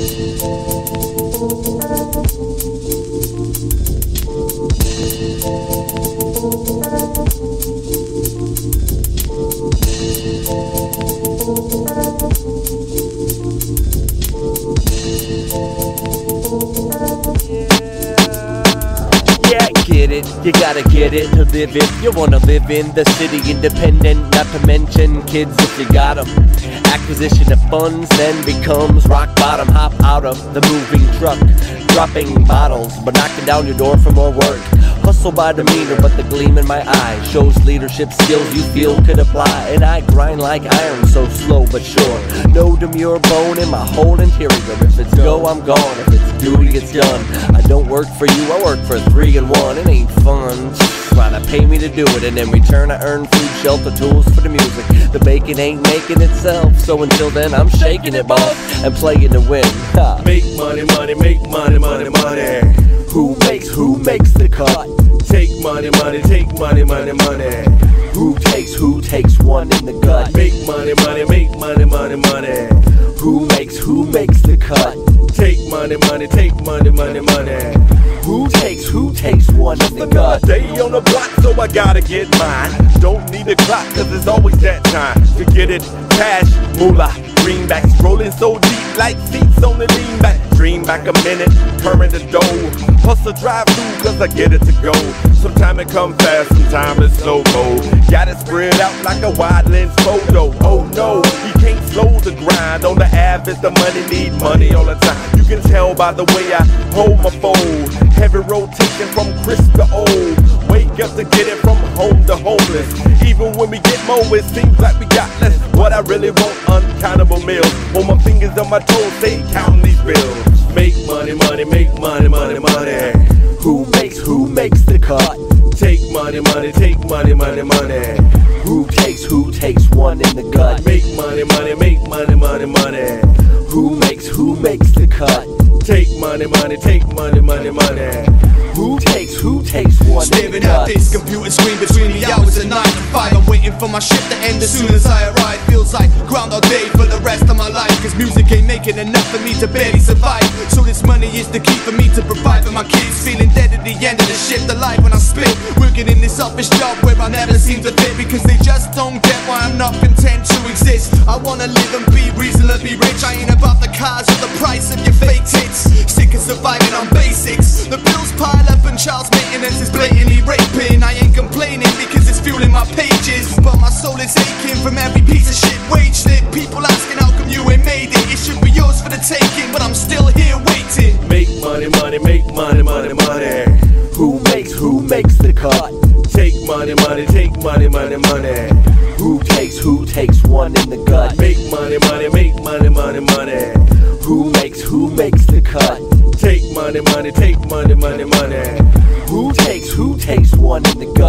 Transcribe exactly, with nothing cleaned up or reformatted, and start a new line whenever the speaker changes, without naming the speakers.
You gotta get it to live it. You wanna live in the city, independent, not to mention kids if you got 'em. Acquisition of funds then becomes rock bottom. Hop out of the moving truck, dropping bottles, but knocking down your door for more work. Hustle by demeanor, but the gleam in my eye shows leadership skills you feel could apply. And I grind like iron, so slow but sure. No demure bone in my whole interior. If it's go, I'm gone. If it's duty, it's done. I don't work for you, I work for three and one. It ain't fun. Trying to pay me to do it, and in return I earn food, shelter, tools for the music. The bacon ain't making itself, so until then I'm shaking it, boss, and playing to win. Ha.
Make money, money, make money, money, money.
Who makes, who makes the cut?
Take money, money, take money, money, money.
Who takes, who takes one in the gut?
Make money, money, make money, money, money.
Who makes, who makes the cut?
Take money, money, take money, money, money.
Who takes, who takes one in the gut?
Day on the block, so I gotta get mine. Don't need a clock, cause it's always that time to get it. Cash, moolah, greenbacks, rolling so deep like seats on the lean back. Dream back a minute, turn the dough. Hustle drive through, cause I get it to go. Sometime it come fast, sometime it's slow mo. Got it spread out like a wide lens photo. Oh no, you can't slow the grind. On the average, the money need money all the time. You can tell by the way I hold my phone. Heavy rotation from crisp to old. Wake up to get it from home to homeless. Even when we get more, it seems like we got less. What I really want, uncountable meals. On my fingers on my toes, stay counting these bills. Make money, money, make money, money, money.
Who makes, who makes the cut?
Take money, money, take money, money, money.
Who takes, who takes one in the gut?
Make money, money, make money, money, money.
Who makes, who makes the cut?
Take money, money, take money, money, money.
Who takes, who takes one in the
Staring at
gut?
this computer screen between the hours of nine and five. I'm waiting for my shift to end as soon as I arrive. Feels like Groundhog Day for the rest of my life, cause music ain't making enough for me to barely survive. So this money is the key for me to provide for my kids. Feeling dead at the end of the shift, alive when I spit. Working in this office job where I never seem to fit, because they just don't get why I'm not content to exist. I wanna live and be reasonably rich. I ain't about the cars or the price of your fake tits. Sick of surviving on basics. The bills pile up and child's maintenance is blatantly raping. I ain't complaining because it's fueling my pages, but my soul is aching from every piece of shit wage slip. People asking how come you ain't made it. It should be yours for the taking, but I'm still here waiting.
Make money, money, make money, money, money.
Who makes, who makes the cut?
Take money, money, take money, money, money.
Who takes, who takes one in the gut?
Make money, money, make money, money, money.
Who makes, who makes the cut?
Take money, money, take money, money, money.
Who takes, who takes one in the gut?